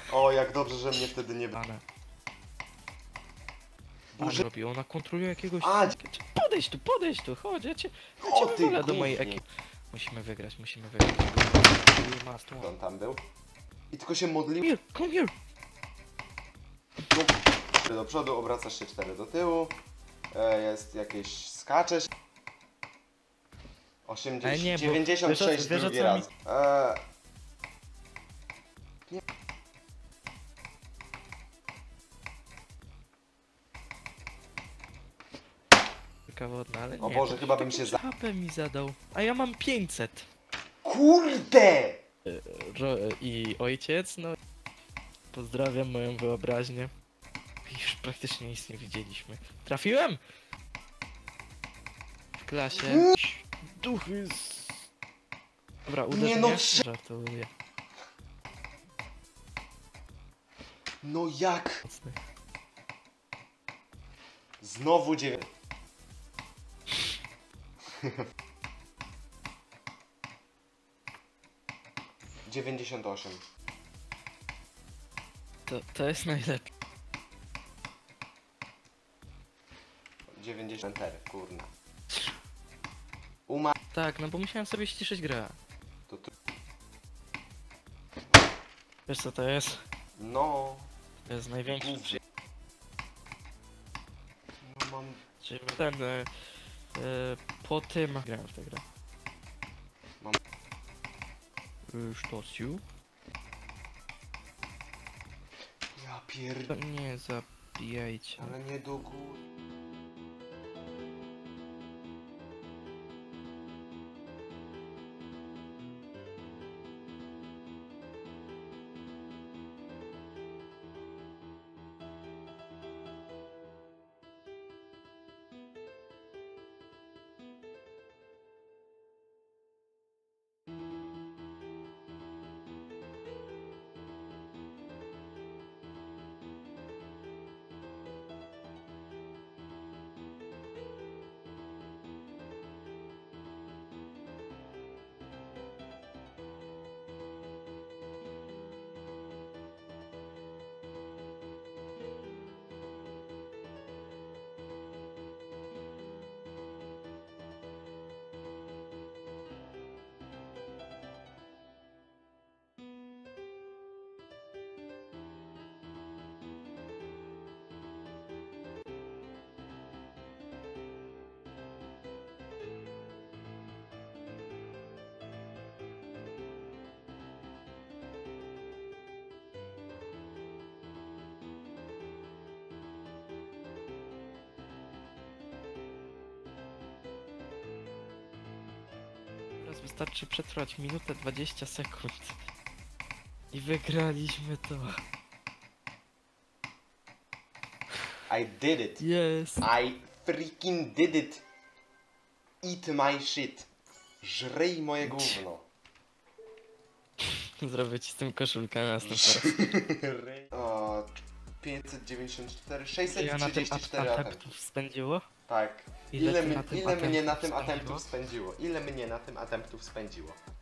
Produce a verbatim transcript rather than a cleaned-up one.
O, jak dobrze, że mnie wtedy nie... Ana. Boże. Ana robi, ona kontroluje jakiegoś... A, Podejdź tu, podejdź tu, chodź, ja cię, ja O, cię ty wywolę do mojej gównie. ekipy. Musimy wygrać, musimy wygrać. We must win. on tam był. I tylko się modlił. Come here, come here. cztery do przodu, obracasz się cztery do tyłu. E, jest jakieś... skaczesz. Ale osiemdziesiąt, nie, bo dziewięćdziesiąt sześć wiesz o- wiesz o drugi co raz. E, Taka wodna, ale nie. O Boże, to chyba taki bym się za- hapę mi zadał. A ja mam pięćset. Kurde! Ro I ojciec, no... Pozdrawiam moją wyobraźnię. Już praktycznie nic nie widzieliśmy. Trafiłem! W klasie. Duchy z... Dobra, uderz Nie no, mnie. trze- Żartuję. No jak? Mocny. Znowu dziewięć. dziewięćdziesiąt osiem. To, to jest najlepsze. dziewięćdziesiąt cztery, kurna. Uma... Tak, no bo musiałem sobie ściszyć grę. To tu... Wiesz co to jest? No... To jest największy Gówno. przy... No mam... Czyli ten... E, e, po tym... Grałem w tę grę. Mam... Sztosiu? Ja pierd... To nie zabijajcie. Ale nie do góry. Teraz wystarczy przetrwać minutę dwadzieścia sekund. I wygraliśmy to. I did it. Yes. I freaking did it. Eat my shit. Żryj moje gówno. Zrobię ci z tym koszulkę na następny raz. O, pięćset dziewięćdziesiąt cztery, Ja sześćset na tym trzydzieści cztery atemptów. atemptów spędziło? Tak. Ile Ile, ty my, na tym ile mnie na tym atemptów atemptów spędziło? Ile mnie na tym atemptów spędziło?